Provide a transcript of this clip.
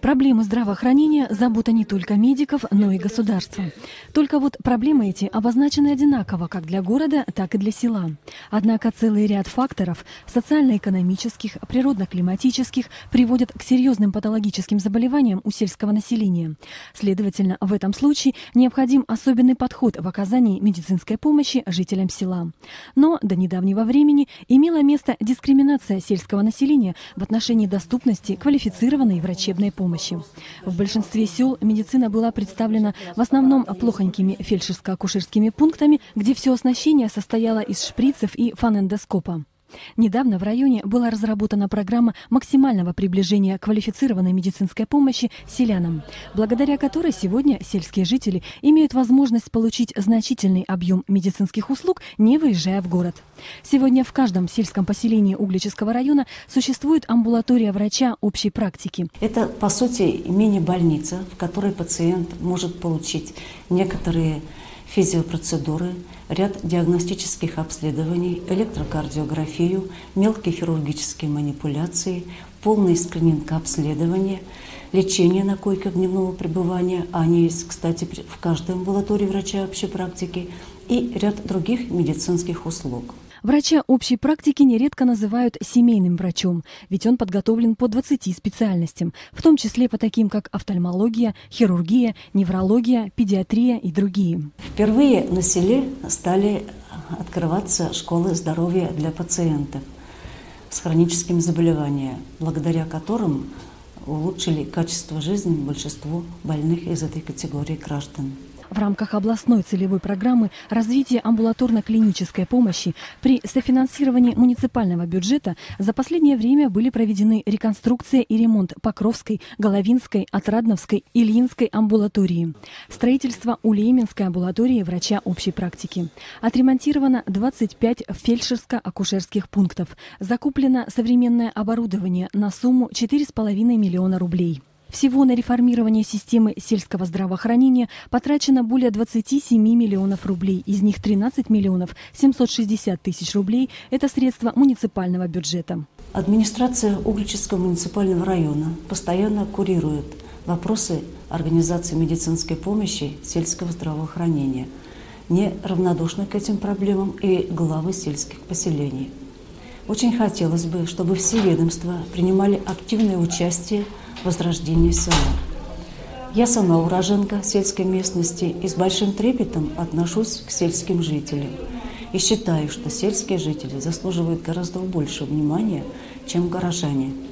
Проблемы здравоохранения – забота не только медиков, но и государства. Только вот проблемы эти обозначены одинаково как для города, так и для села. Однако целый ряд факторов – социально-экономических, природно-климатических – приводят к серьезным патологическим заболеваниям у сельского населения. Следовательно, в этом случае необходим особенный подход в оказании медицинской помощи жителям села. Но до недавнего времени имела место дискриминация сельского населения в отношении доступности квалифицированной врачебной помощи. В большинстве сел медицина была представлена в основном плохонькими фельдшерско-акушерскими пунктами, где все оснащение состояло из шприцев и фонэндоскопа. Недавно в районе была разработана программа максимального приближения квалифицированной медицинской помощи селянам, благодаря которой сегодня сельские жители имеют возможность получить значительный объем медицинских услуг, не выезжая в город. Сегодня в каждом сельском поселении Угличского района существует амбулатория врача общей практики. Это, по сути, мини-больница, в которой пациент может получить некоторые физиопроцедуры, ряд диагностических обследований, электрокардиографию, мелкие хирургические манипуляции, полный скрининг обследования, лечение на койках дневного пребывания, а они есть, кстати, в каждой амбулатории врача общей практики, и ряд других медицинских услуг. Врача общей практики нередко называют семейным врачом, ведь он подготовлен по 20 специальностям, в том числе по таким, как офтальмология, хирургия, неврология, педиатрия и другие. Впервые на селе стали открываться школы здоровья для пациентов с хроническими заболеваниями, благодаря которым улучшили качество жизни большинству больных из этой категории граждан. В рамках областной целевой программы развития амбулаторно-клинической помощи при софинансировании муниципального бюджета за последнее время были проведены реконструкция и ремонт Покровской, Головинской, Отрадновской, Ильинской амбулатории, строительство Ульяновской амбулатории врача общей практики. Отремонтировано 25 фельдшерско-акушерских пунктов. Закуплено современное оборудование на сумму 4,5 миллиона рублей. Всего на реформирование системы сельского здравоохранения потрачено более 27 миллионов рублей. Из них 13 миллионов 760 тысяч рублей – это средства муниципального бюджета. Администрация Угличского муниципального района постоянно курирует вопросы организации медицинской помощи сельского здравоохранения. Не равнодушны к этим проблемам и главы сельских поселений. Очень хотелось бы, чтобы все ведомства принимали активное участие в возрождении села. Я сама уроженка сельской местности и с большим трепетом отношусь к сельским жителям. И считаю, что сельские жители заслуживают гораздо больше внимания, чем горожане.